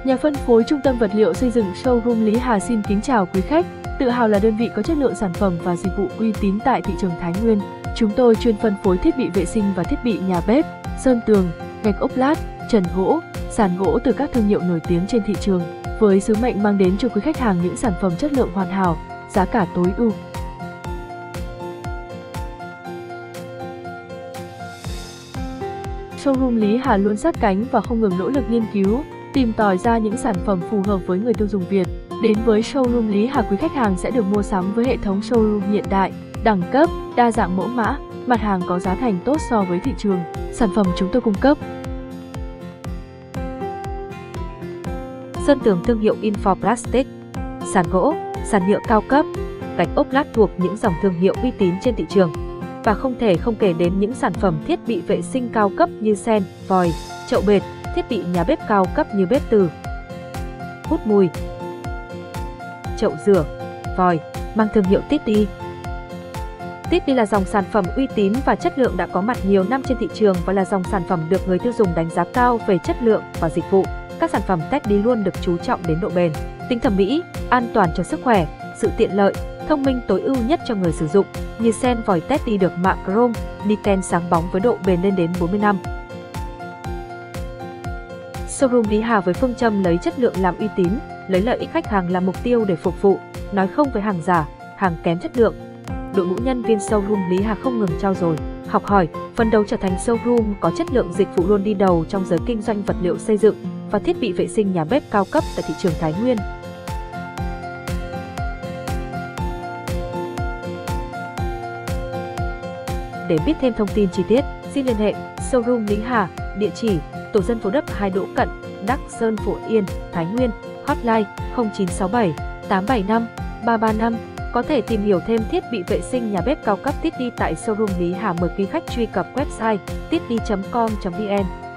Nhà phân phối Trung tâm Vật liệu Xây dựng Showroom Lý Hà xin kính chào quý khách. Tự hào là đơn vị có chất lượng sản phẩm và dịch vụ uy tín tại thị trường Thái Nguyên. Chúng tôi chuyên phân phối thiết bị vệ sinh và thiết bị nhà bếp, sơn tường, gạch ốp lát, trần gỗ, sàn gỗ từ các thương hiệu nổi tiếng trên thị trường, với sứ mệnh mang đến cho quý khách hàng những sản phẩm chất lượng hoàn hảo, giá cả tối ưu. Showroom Lý Hà luôn sát cánh và không ngừng nỗ lực nghiên cứu, tìm tòi ra những sản phẩm phù hợp với người tiêu dùng Việt. Đến với Showroom Lý Hà, quý khách hàng sẽ được mua sắm với hệ thống showroom hiện đại, đẳng cấp, đa dạng mẫu mã, mặt hàng có giá thành tốt so với thị trường. Sản phẩm chúng tôi cung cấp: sơn tường thương hiệu Infoplastic, sàn gỗ, sàn nhựa cao cấp, gạch ốp lát thuộc những dòng thương hiệu uy tín trên thị trường. Và không thể không kể đến những sản phẩm thiết bị vệ sinh cao cấp như sen, vòi, chậu bệt, thiết bị nhà bếp cao cấp như bếp từ, hút mùi, chậu rửa, vòi, mang thương hiệu Titty. Titty là dòng sản phẩm uy tín và chất lượng đã có mặt nhiều năm trên thị trường và là dòng sản phẩm được người tiêu dùng đánh giá cao về chất lượng và dịch vụ. Các sản phẩm Teddy luôn được chú trọng đến độ bền, tính thẩm mỹ, an toàn cho sức khỏe, sự tiện lợi, thông minh tối ưu nhất cho người sử dụng, như sen vòi Teddy được mạ chrome, niken sáng bóng với độ bền lên đến 40 năm. Showroom Lý Hà với phương châm lấy chất lượng làm uy tín, lấy lợi ích khách hàng làm mục tiêu để phục vụ, nói không với hàng giả, hàng kém chất lượng. Đội ngũ nhân viên Showroom Lý Hà không ngừng trau dồi, học hỏi, phấn đấu trở thành showroom có chất lượng dịch vụ luôn đi đầu trong giới kinh doanh vật liệu xây dựng và thiết bị vệ sinh nhà bếp cao cấp tại thị trường Thái Nguyên. Để biết thêm thông tin chi tiết, xin liên hệ Showroom Lý Hà, địa chỉ tổ dân phố Đấp 2 Đỗ Cận, Đắc Sơn, Phổ Yên, Thái Nguyên, hotline 0967 875 335. Có thể tìm hiểu thêm thiết bị vệ sinh nhà bếp cao cấp Titty tại Showroom Lý Hà. Mời quý khách truy cập website titty.com.vn.